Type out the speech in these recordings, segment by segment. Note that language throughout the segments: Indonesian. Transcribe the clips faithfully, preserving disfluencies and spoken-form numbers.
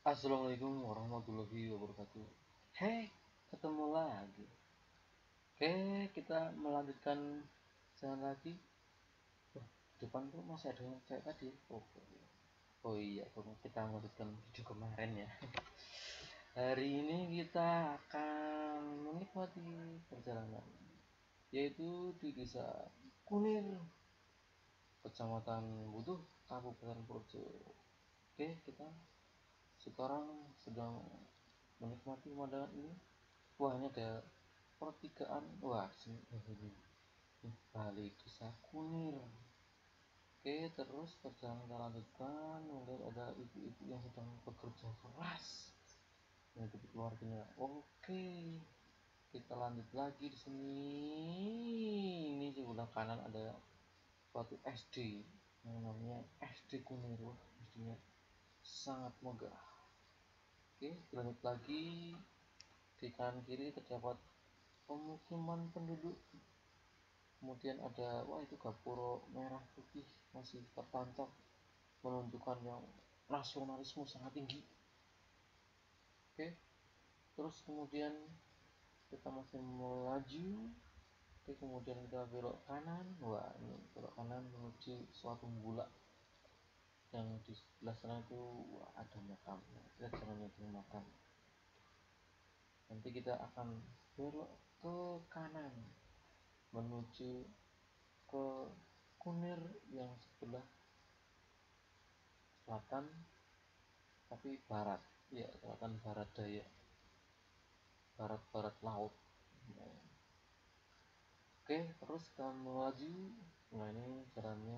Assalamualaikum warahmatullahi wabarakatuh. Hei, ketemu lagi. Oke, kita melanjutkan jalan lagi. Oh, di depan tuh masih ada yang cewek tadi. Oh, oh iya, kita melanjutkan video kemarin ya. Hari ini kita akan menikmati perjalanan, yaitu di desa Kunir, Kecamatan Butuh, Kabupaten Projo. Oke, kita sekarang sedang menikmati pemandangan ini. Wah, ini ada pertigaan. Wah, sini ini balik desa Kunir. Oke, terus perjalanan kita lanjutkan. Melihat ada ibu-ibu yang sedang bekerja keras menghidupi keluarganya. Oke, kita lanjut lagi di sini. Ini sebelah kanan ada suatu S D yang namanya S D Kunir. Wah, S D-nya sangat megah. Oke, lanjut lagi. Di kanan kiri terdapat pemukiman penduduk. Kemudian ada, wah itu gapuro merah putih masih tertancap, menunjukkan yang nasionalisme sangat tinggi. Oke, terus kemudian kita masih melaju. Oke, kemudian kita belok kanan. Wah, ini belok kanan menuju suatu bulak yang di sebelah sana itu wah, ada makam. Kita jangan nyebrang makam. Nanti kita akan belok ke kanan menuju ke Kunir yang sebelah selatan, tapi barat ya, selatan barat daya, barat barat laut. Nah, oke, terus kita melaju. Nah, ini jalannya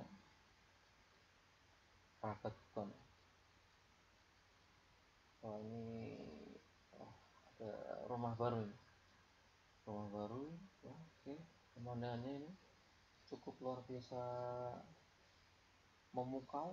rapat beton. Oh, ini oh, ada rumah baru ini. Rumah baru. Oh, oke, pemandangannya ini cukup luar biasa memukau.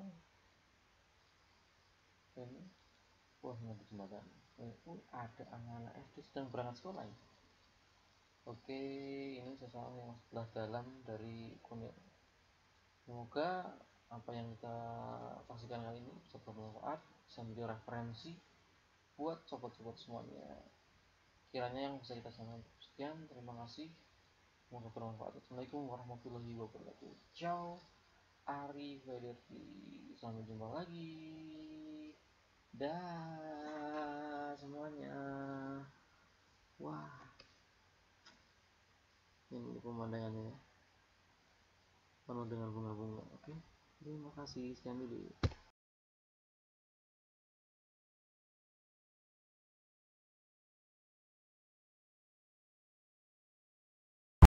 Ini wah, ini ada jembatan. Oh, ada anak-anak S D sedang berangkat sekolah ya. Oke, ini sesuatu yang sebelah dalam dari Kunir. Semoga apa yang kita saksikan kali ini bisa bermanfaat, bisa menjadi referensi buat sobat-sobat semuanya. Kiranya yang bisa kita sampaikan. Sekian, terima kasih. Semoga bermanfaat. Assalamualaikum warahmatullahi wabarakatuh. Ciao, arrivederci. Sampai jumpa lagi. Dah semuanya. Wah, ini pemandangannya penuh dengan bunga-bunga. Oke, terima kasih. Sekian dulu.